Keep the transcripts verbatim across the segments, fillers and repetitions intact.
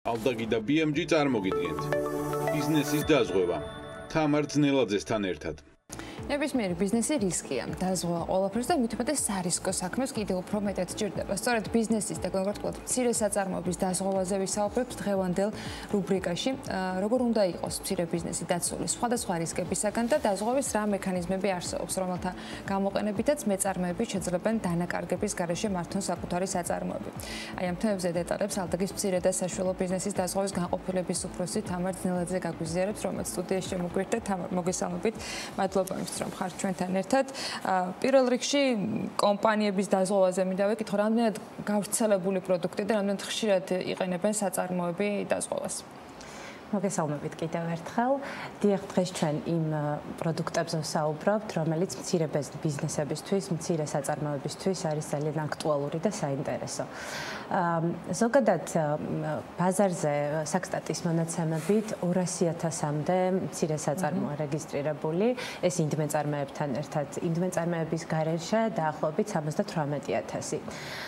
ალდაგი და ბი ემ ჯი წარმოგიდგენთ. ბიზნესის დაზღვევა. თამარ ძნელაძესთან ერთად. ნებისმიერი ბიზნესი რისკია. დაზღვევა ყველაფერს და მithumetes სარისკო საქმეს კიდევ უფრო მეტად სჭირდება. სწორედ ბიზნესის და კონკრეტულად მცირე საწარმოების დაზღვევაზე ვისაუბრებთ დღევანდელ რუბრიკაში. როგორ უნდა იყოს მცირე ბიზნესი დაცული სხვადასხვა რისკებისაგან და დაზღვევის რა მექანიზმები არსებობს, რომელთა გამოყენებითაც მეწარმეები შეძლებენ დანაკარგების გარეშე მართონ საკუთარი საწარმოები. აი ამ თემებზე დეტალებს ალდაგის მცირე და საშუალო ბიზნესის დაზღვევის განყოფილების უფროსი თამარ ძნელაძე გაგვიზიარებს, რომელიც სტუდიაში შემოგვიერთდა. თამარ, მოგესალმებით. მადლობა რომ ხართ ჩვენთან ერთად. პირველ რიგში კომპანიების დაზღვევაზე მინდა ვეკითხო, რამდენად გავრცელებული პროდუქტი და რამდენად ხშირად იყენებენ საწარმოები დაზღვევას. მოგესალმებით კიდევ ერთხელ. დიახ, დღეს ჩვენ იმ პროდუქტებზე ვსაუბრობთ, რომელიც მცირე ბიზნესებისთვის, მცირე საწარმოებისთვის არის ძალიან აქტუალური და საინტერესო. ზოგადად ბაზარზე საქსტატის მონაცემებით ორასი ათასამდე მცირე საწარმოა რეგისტრირებული, ეს ინდმეწარმეებთან ერთად. ინდმეწარმეების გარეშე დაახლოებით სამოცდათვრამეტი ათასი.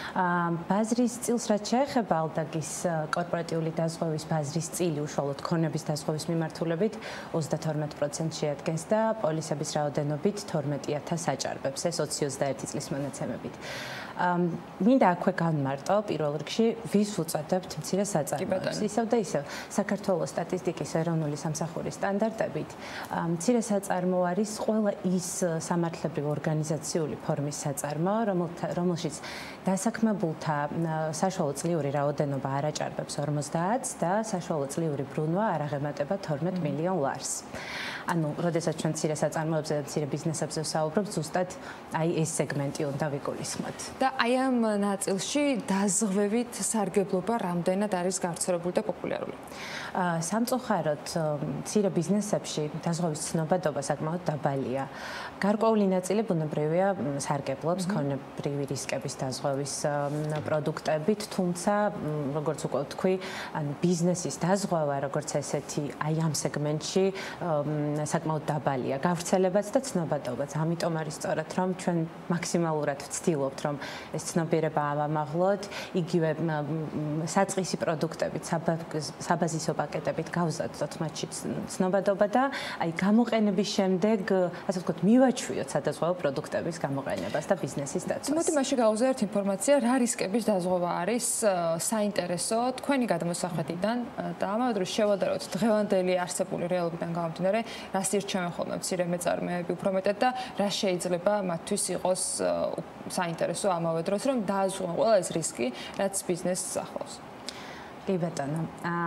ბაზრის წილს რაც შეეხება ალდაგის კორპორატიული დაზღვევის ბაზრის წილი უშუალოდ ქონების დაზღვევის მიმართულებით ოცდათორმეტ პროცენტს შეადგენს და პოლისების რაოდენობით თორმეტი ათასს აჭარბებს, ეს ოცი ოცდაერთი წლის მონაცემებით. მინდა აქვე განმარტო პირველ რიგში ვის უწოდებთ მცირე საწარმოებს. ისევ და ისევ საქართველოს სტატისტიკის ეროვნული სამსახურის სტანდარტებით მცირე საწარმო არის ყველა ის სამართლებრივი ორგანიზაციული ფორმის საწარმო, რომელშიც დასაქმებულთა საშუალო წლიური რაოდენობა არ აჭარბებს ორმოცდაათს და საშუალო წლიური ბრუნვა არ აღემატება თორმეტ მილიონ ლარს. ანუ, როდესაც ჩვენ მცირე საწარმოებზე და მცირე ბიზნესებზე ვსაუბრობთ, ზუსტად აი ეს სეგმენტი უნდა ვიგულისხმოთ. და აი ამ ნაწილში დაზღვევით სარგებლობა რამდენად არის გავრცელებული და პოპულარული? სამწუხაროდ, მცირე ბიზნესებში დაზღვევის ცნობადობა საკმაოდ დაბალია. გარკვეული ნაწილი ბუნებრივია სარგებლობს ქონებრივი რისკების დაზღვევის პროდუქტებით, თუმცა, როგორც უკვე ვთქვი, ანუ ბიზნესის დაზღვევა, როგორც ესეთი, აი ამ სეგმენტში საკმაოდ დაბალია გავრცელებაც და ცნობადობაც. ამიტომ არის სწორად, რომ ჩვენ მაქსიმალურად ვცდილობთ, რომ ეს ცნობიერება ავამაღლოთ, იგივე საწყისი პროდუქტებით, საბაზისო პაკეტებით გავზადოთ მათში ცნობადობა და აი გამოყენების შემდეგ, ასე ვთქვათ, მივაჩვიოთ სადაზღვევო პროდუქტების გამოყენებას და ბიზნესის დაცვას. მოდი მაშინ გავუზიაროთ ინფორმაცია, რა რისკების დაზღვევა არის საინტერესო თქვენი გადმოსახედიდან და ამავე დროს შევადაროთ დღევანდელი არსებული რეალობიდან გამომდინარე, რას ირჩევენ ხოლმე მცირე მეწარმეები უფრო მეტად და რა შეიძლება მათთვის იყოს საინტერესო ამავე დროს, რომ დააზღვეონ ყველა ეს რისკი, რაც ბიზნესს ახლავს. კი ბატონო,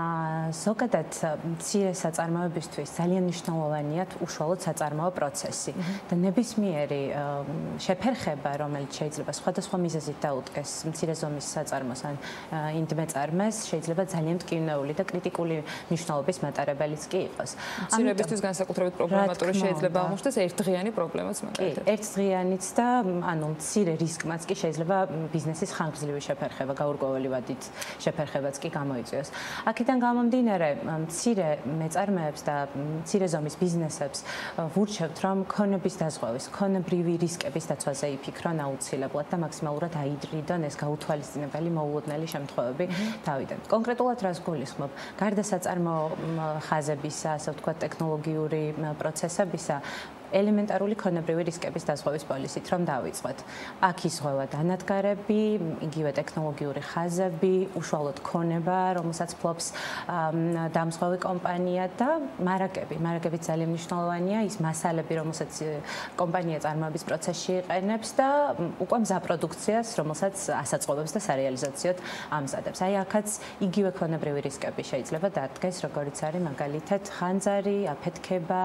ზოგადად მცირე საწარმოებისთვის ძალიან მნიშვნელოვანია უშუალოდ საწარმოო პროცესი და ნებისმიერი შეფერხება, რომელიც შეიძლება სხვადასხვა მიზეზით დაუდგეს მცირე ზომის საწარმოს ან ინდმეწარმეს, შეიძლება ძალიან მტკივნეული და კრიტიკული მნიშვნელობის მატარებელიც კი იყოს. მცირებისთვის განსაკუთრებით პრობლემატური შეიძლება აღმოჩნდეს ერთდღიანი პრობლემაც მაგალითად. ერთდღიანიც და ანუ მცირე რისკმაც კი შეიძლება ბიზნესის ხანგრძლივი შეფერხება, გაურკვეველი ვადით შეფერხებაც კი გამოიწვიოს. აქედან გამომდინარე, მცირე მეწარმეებს და მცირე ზომის ბიზნესებს ვურჩევთ, რომ ქონების დაზღვევის, ქონებრივი რისკების დაცვაზე იფიქრონ აუცილებლად და მაქსიმალურად აიდრიდონ ეს გაუთვალისწინებელი მოულოდნელი შემთხვევები თავიდან. კონკრეტულად რას გულისხმობ? გარდა საწარმოო ხაზებისა, ასე ვთქვათ, ტექნოლოგიური პროცესებისა, ელემენტარული ქონებრივი რისკების დაზღვევის პოლისით რომ დავიწყოთ. აქ იზღვევა დანადგარები, იგივე ტექნოლოგიური ხაზები, უშუალოდ ქონება, რომელსაც ფლობს დამზღვევი კომპანია და მარაკები. მარაკები ძალიან მნიშვნელოვანია, ის მასალები, რომელსაც კომპანია წარმოების პროცესში იყენებს და უკვე მზა პროდუქციას, რომელსაც ასაწყობებს და სარეალიზაციოდ ამზადებს. აი აქაც იგივე ქონებრივი რისკები შეიძლება დადგეს, როგორც არის მაგალითად ხანძარი, აფეთქება,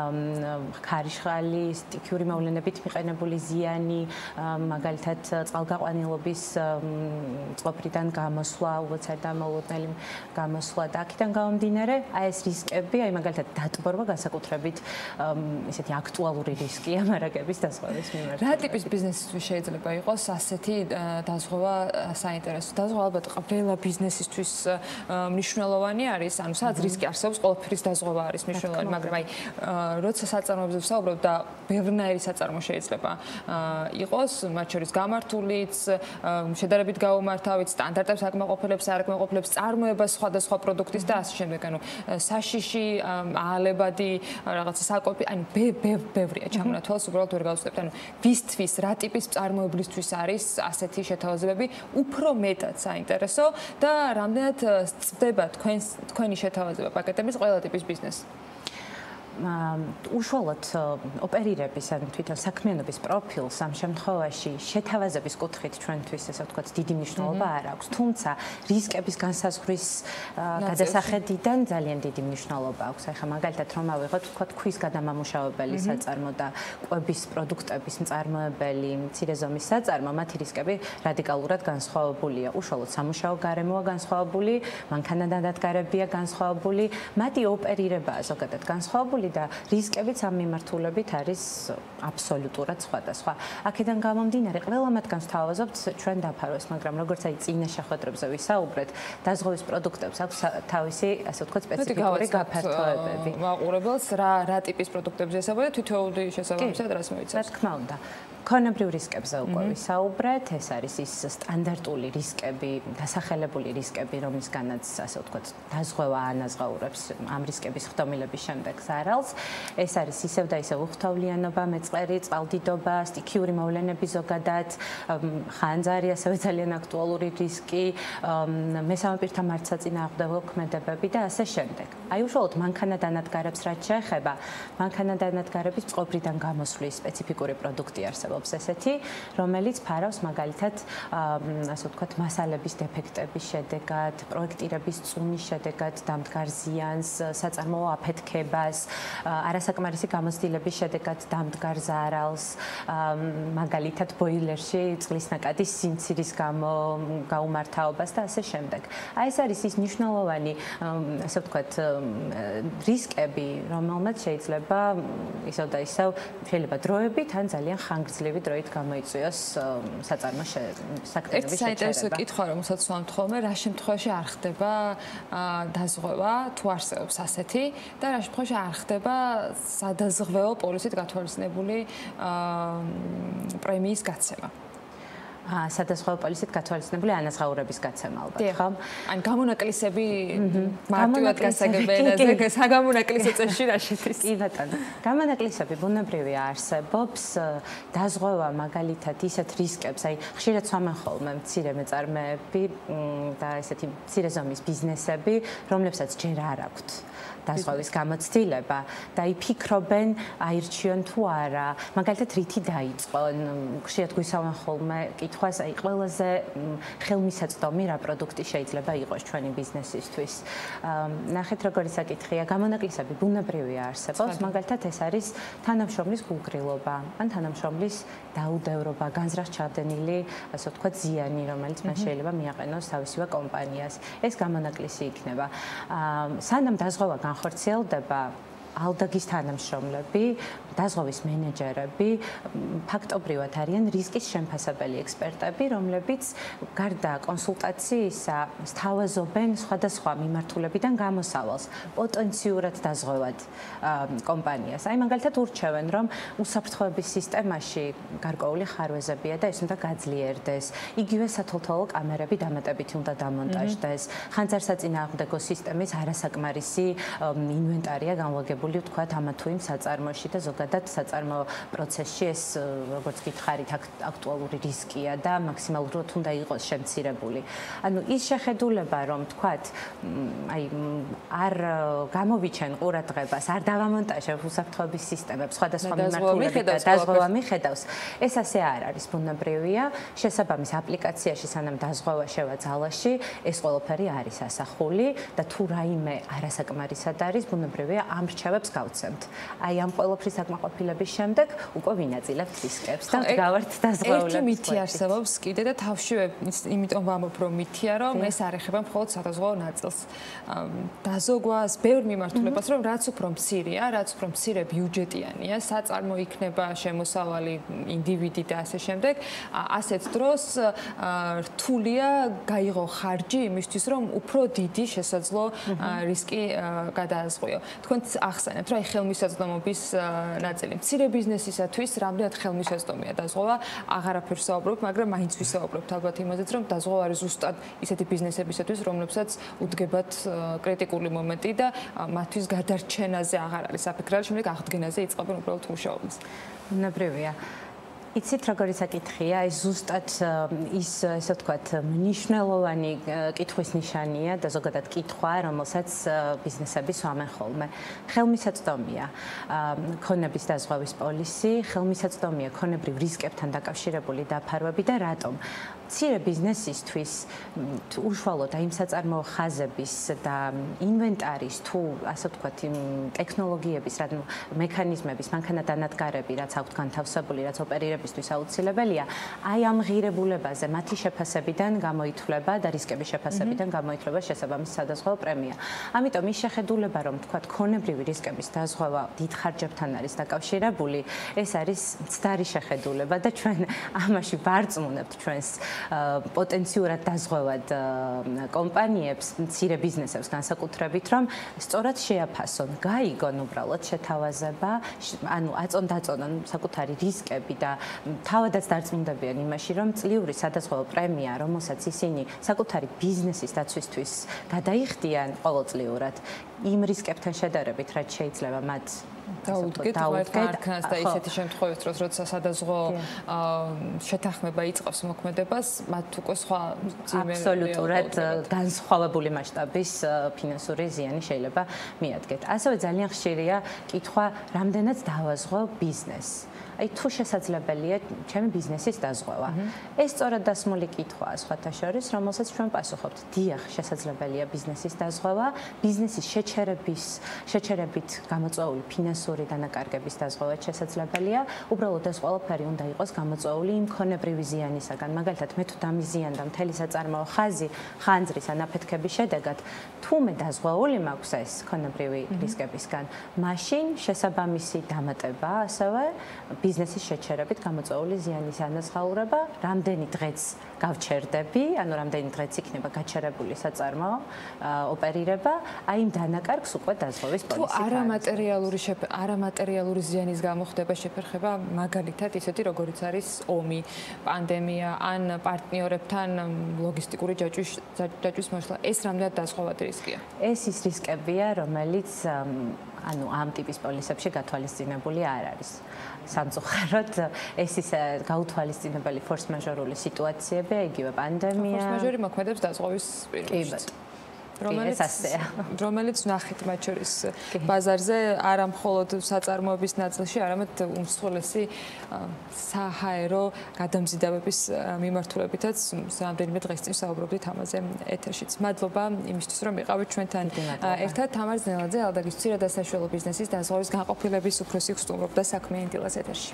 ხარიშხალი, სტიქიური მოვლენებით მიყენებული ზიანი, მაგალითად წყალგაყვანილობის წყობიდან გამოსვლა, უოცარ და მოულოდნელი გამოსვლა და აქედან გამომდინარე, აი ეს რისკები, აი მაგალითად დატბორვა განსაკუთრებით ესეთი აქტუალური რისკია მარაკების დაზღვევის მიმართ. რა ტიპის ბიზნესისთვის შეიძლება იყოს ასეთი დაზღვევა საინტერესო? დაზღვევა ალბათ ყველა ბიზნესისთვის მნიშვნელოვანი არის, ანუ სადაც რისკი არსებობს, ყველაფრის დაზღვევა არის მნიშვნელოვანი, მაგრამ აი როცა საწარმოებზე ვსაუბრობთ და ბევრნაირი საწარმო შეიძლება იყოს, მათ შორის გამართულიც, შედარებით გაუმართავით, სტანდარტებს აკმაყოფილებს, არ აკმაყოფილებს, წარმოება სხვადასხვა პროდუქტის და ასე შემდეგ. ანუ საშიში, აალებადი, რაღაცა საკოპი, ანუ ბევრია ჩამონათვალს, უბრალოდ ვერ გავუწევთ. ანუ ვისთვის, რა ტიპის წარმოებლისთვის არის ასეთი შეთავაზებები, უფრო მეტად საინტერესო და რამდენად წდება თქვენს თქვენი შეთავაზება პაკეტების ყველა ტიპის ბიზნესს. უშუალოდ ოპერირების ან თვითონ საქმიანობის პროფილს ამ შემთხვევაში შეთავაზების კუთხით ჩვენთვის ესე ვთქვათ დიდი მნიშვნელობა არ აქვს, თუმცა რისკების განსაზღვრის გადასახედიდან ძალიან დიდი მნიშვნელობა აქვს. ახლა მაგალითად რომ ავიღოთ ვთქვათ ქვის გადამამუშავებელი საწარმო და კვების პროდუქტების მწარმოებელი, მცირე ზომის საწარმო, მათი რისკები რადიკალურად განსხვავებულია. უშუალოდ სამუშაო გარემოა განსხვავებული, მანქანადანადგარებია განსხვავებული, მათი ოპერირებაა ზოგადად განსხვავებული და რისკებიც ამ მიმართულებით არის აბსოლუტურად სხვადასხვა. აქედან გამომდინარე, ყველა მათგანს ვთავაზობთ ჩვენ დაფარვას, მაგრამ როგორც აი წინა შეხვედრებზე ვისაუბრეთ, დაზღვევის პროდუქტებს აქვს თავისი, ასე ვთქვათ, სპეციფიკური გაფართოებები. მაყურებელს რა რა ტიპის პროდუქტებზე ესაუბრეთ, თითოეული შესაბამისად რას მოიცავს? რა თქმა უნდა. ქონებრივ რისკებზე უკვე ვისაუბრეთ, ეს არის ის სტანდარტული რისკები, დასახელებული რისკები, რომლისგანაც, ასე ვთქვათ, დაზღვევა ანაზღაურებს ამ რისკების ხდომილების შემდეგ ზარალს. ეს არის ისევ და ისევ უხდავლიანობა, მეწყერი, წყალდიდობა, სტიქიური მოვლენები ზოგადად, ხანძარი, ასევე ძალიან აქტუალური რისკი, მესამე პირთა მართსაწინააღმდეგო ქმედებები და ასე შემდეგ. აი უშუალოდ მანქანადანადგარებს რაც შეეხება, მანქანადანადგარების წყობრიდან გამოსვლის სპეციფიკური პროდუქტი არსებობს. ესეთი, რომელიც ფარავს მაგალითად, ასე ვთქვათ, მასალების დეფექტების შედეგად, პროექტირების წუნის შედეგად დამდგარ ზიანს, საწარმოო აფეთქებას, არასაკმარისი გამოცდილების შედეგად დამდგარ ზარალს, მაგალითად, ბოილერში წყლის ნაკადის სიმცირის გამო გაუმართავობას და ასე შემდეგ. აი ეს არის ის მნიშვნელოვანი, ასე ვთქვათ, რისკები, რომელმაც შეიძლება ისევ და ისევ შეიძლება დროებით ან ძალიან ხანგრძლივი დროით გამოიწვიოს საწარმო საქმიანობის შეჩერება. ერთი საინტერესო კითხვა, რომელსაც ვამბობთ ხოლმე, რა შემთხვევაში არ ხდება დაზღვევა, თუ არსებობს ასეთი და რა შემთხვევაში არ ხდება სადაზღვეო პოლისით გათვალისწინებული პრემიის გაცემა. სადაზღვეო პოლისით გათვალისწინებული ანაზღაურების გაცემა ალბათ, ხო? ან გამონაკლისები მარტივად გასაგებია, საგამონაკლისო წესში რა შედის? კი ბატონო. გამონაკლისები ბუნებრივია არსებობს, დაზღვევა მაგალითად ისეთ რისკებს, აი ხშირად სვამენ ხოლმე მცირე მეწარმეები და ესეთი მცირე ზომის ბიზნესები, რომლებსაც ჯერ არ აქვთ დაზღვევის გამოცდილება და იფიქრობენ აირჩიონ თუ არა, მაგალითად რითი დაიწყონ, ხშირად გვისავენ ხოლმე კითხვას, აი ყველაზე ხელმისაწვდომი რა პროდუქტი შეიძლება იყოს ჩვენი ბიზნესისთვის. ნახეთ როგორი საკითხია, გამონაკლისები ბუნებრივია არსებობს, მაგალითად ეს არის თანამშრომლის გულგრილობა, ან თანამშრომლის დაუდევრობა, განზრახ ჩადენილი, ასე ვთქვათ, ზიანი, რომელიც მას შეიძლება მიაყენოს თავისივე კომპანიას. ეს გამონაკლისი იქნება. სანამ დაზღვევა განხორციელდება, ალდაგის თანამშრომლები, დაზღვევის მენეჯერები ფაქტობრივად არიან რისკის შემფასებელი ექსპერტები, რომლებიც გარდა კონსულტაციისა სთავაზობენ სხვადასხვა მიმართულებიდან გამოსავალს პოტენციურად დაზღვევად კომპანიას. აი მაგალითად ურჩევენ, რომ უსაფრთხოების სისტემაში გარკვეული ხარვეზებია და ეს უნდა გაძლიერდეს. იგივე სათვალთვალო კამერები დამატებითი უნდა დამონტაჟდეს. ხანძარსაწინააღმდეგო სისტემის არასაკმარისი ინვენტარია განლაგებული ვთქვათ ამა თუ იმ საწარმოში და ზოგადად საწარმო პროცესში ეს როგორც გითხარით აქტუალური რისკია და მაქსიმალურად უნდა იყოს შემცირებული. ანუ ის შეხედულება რომ ვთქვათ აი არ გამოვიჩენ ყურადღებას, არ დავამონტაჟებ უსაფრთხოების სისტემებს სხვადასხვა მიმართულებით და დაზღვევა მიხედავს, ეს ასე არ არის ბუნებრივია. შესაბამის აპლიკაციაში სანამ დაზღვევა შევა ძალაში, ეს ყველაფერი არის ასახული და თუ რაიმე არასაკმარისად არის, ბუნებრივია ამ რჩევებს გავცემთ. აი ამ ყველაფრის საკმაყოფილების შემდეგ უკვე ვინაწილებთ რისკებს და ვდგავართ დაზღვეულებს. ერთი მითი არსებობს კიდე და თავშივე იმიტომ ვამბობ რომ მითია რომ ეს არ ეხება მხოლოდ სადაზღვეო ნაწილს. დაზოგვას, ბევრ მიმართულებას რომ რაც უფრო მცირეა, რაც უფრო მცირე ბიუჯეტიანია, საწარმო იქნება შემოსავალი ინდივიდი და ასე შემდეგ, ასეთ დროს რთულია გაიღო ხარჯი იმისთვის რომ უფრო დიდი შესაძლო რისკი გადააზღვიო. თქვენ ახსენებთ, რა ხელმისაწვდომობის ნაწილი. მცირე ბიზნესისათვის რამდენად ხელმისაწვდომია დაზღვევა, აღარაფერს საუბრობ, მაგრამ მაინც ვისაუბრებთ ალბათ იმაზეც, რომ დაზღვევა არის ზუსტად ისეთი ბიზნესებისათვის, რომლებსაც უდგებათ კრიტიკული მომენტი და მათთვის გადარჩენაზე აღარ არის საფიქრება, შემდეგ აღდგენაზე იწყებენ უბრალოდ მუშაობას. უნებრივია. იცით როგორი საკითხია, ეს ზუსტად ის ესე ვთქვათ, მნიშვნელოვანი კითხვის ნიშანია და ზოგადად კითხვა, რომელსაც ბიზნესები სვამენ ხოლმე. ხელმისაწვდომია ქონების დაზღვევის პოლისი, ხელმისაწვდომია ქონებრივ რისკებთან დაკავშირებული დაფარვები და რატომ? მცირე ბიზნესისთვის უშუალოდ აი იმ საწარმოო ხაზების და ინვენტარის თუ ასე ვთქვათ იმ ტექნოლოგიების, რადგან მექანიზმების, მანქანადანადგარები, რაც აქვთ განთავსებული, რაც ოპერირებისთვის აუცილებელია, აი ამ ღირებულებაზე მათი შეფასებიდან გამოითვლება და რისკების შეფასებიდან გამოითვლება შესაბამისი სადაზღვეო პრემია. ამიტომ ის შეხედულება, რომ ვთქვათ, ქონებრივი რისკების დაზღვევა დიდ ხარჯებთან არის დაკავშირებული, ეს არის მცდარი შეხედულება და ჩვენ ამაში ვარწმუნებთ ჩვენს პოტენციურად დაზღვევად კომპანიებს, მცირე ბიზნესებს განსაკუთრებით, რომ სწორად შეაფასონ, გაიგონ უბრალოდ შეთავაზება, ანუ აწონ-დაწონონ საკუთარი რისკები და თავადაც დარწმუნდებიან იმაში, რომ წლიური სადაზღვეო პრემია, რომელსაც ისინი საკუთარი ბიზნესის დაცვისთვის გადაიხდიან ყოველწლიურად, იმ რისკებთან შედარებით, რაც შეიძლება მათ დაუდგეთ არქანას და ისეთი შემთხვევებს დროს, როცა სადაზღვო შეთანხმება იწყებს მოქმედებას, მათ უკვე სხვა აბსოლუტურად განსხვავებული მასშტაბის ფინანსური ზიანი შეიძლება მიადგეთ. ასევე ძალიან ხშირია კითხვა, რამდენად დავაზღვევ ბიზნესს. აი თუ შესაძლებელია ჩემი ბიზნესის დაზღვევა. ეს სწორად დასმული კითხვაა სხვათა შორის, რომელსაც ჩვენ პასუხობთ. დიახ, შესაძლებელია ბიზნესის დაზღვევა, ბიზნესის შეჩერების, შეჩერებით გამოწვეული ფინანსური დანაკარგების დაზღვევა შესაძლებელია. უბრალოდ ეს ყველაფერი უნდა იყოს გამოწვეული იმ ქონებრივი ზიანისაგან. მაგალითად, მე თუ დამიზიანდა მთელი საწარმოო ხაზი ხანძრის ან აფეთქების შედეგად, თუ მე დაზღვეული მაქვს ეს ქონებრივი რისკებისგან, მაშინ შესაბამისი დამატება ასევე ბიზნესის შეჩერებით გამოწვეული ზიანის ანაზღაურება, რამდენი დღეც გავჩერდები, ანუ რამდენი დღეც იქნება გაჩერებული საწარმოო ოპერირება, აი იმ დანაკარგს უკვე დაზღვევის პოლისი. თუ არამატერიალური არამატერიალური ზიანის გამო ხდება შეფერხება, მაგალითად ისეთი როგორიც არის ომი, პანდემია ან პარტნიორებთან ლოგისტიკური ჯაჭვის ჯაჭვის მოსვლა, ეს რამდენად დაზღვევადი რისკია? ეს ის რისკებია, რომელიც ანუ ამ ტიპის პოლისებში გათვალისწინებული არ არის. სამწუხაროდ ეს ის გაუთვალისწინებელი ფორს-მაჟორული სიტუაციებია, იგივე პანდემია. ფორს-მაჟორი მოქმედებს დაზღვევის პირობებში. რომელიც რომელიც ნახეთ მათ შორის ბაზარზე არა მხოლოდ საწარმოების ნაწილში, არამედ უმსხვილესი საჰაერო გადამზიდავების მიმართულებითაც რამდენიმე დღეს წინ საუბრობდით ამაზე ეთერშიც. მადლობა იმისთვის, რომ იყავით ჩვენთან ერთად. თამარ ძნელაძე, ალდაგის მცირე და საშუალო ბიზნესის დაზღვევის განყოფილების უფროსი ხსტუმრობდა საქმე ინტილას ეთერში.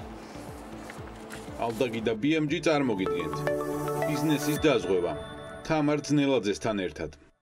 ალდაგი და ბი ემ ჯი წარმოგიდგენთ. ბიზნესის დაზღვევა. თამარ ძნელაძესთან ერთად.